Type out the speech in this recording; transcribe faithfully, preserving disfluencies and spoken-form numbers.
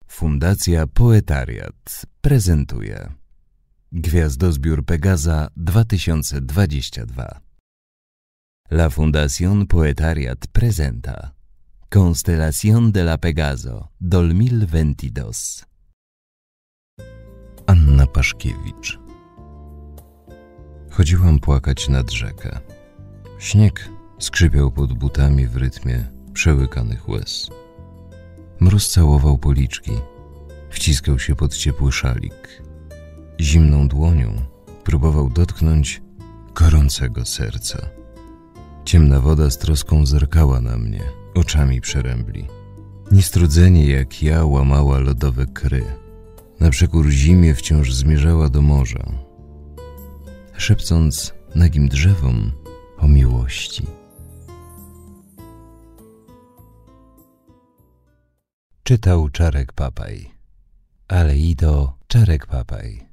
Fundacja Poetariat prezentuje Gwiazdozbiór Pegaza dwa tysiące dwadzieścia dwa. La Fundación Poetariat presenta Constelación de la Pegaso dos mil veintidós. Anna Paszkiewicz. Chodziłam płakać nad rzekę. Śnieg skrzypiał pod butami w rytmie przełykanych łez. Mróz całował policzki, wciskał się pod ciepły szalik. Zimną dłonią próbował dotknąć gorącego serca. Ciemna woda z troską zerkała na mnie, oczami przerębli. Niestrudzenie jak ja łamała lodowe kry. Na przekór zimie wciąż zmierzała do morza, szepcąc nagim drzewom o miłości. Czytał Czarek Papaj. Aleido Czarek Papaj.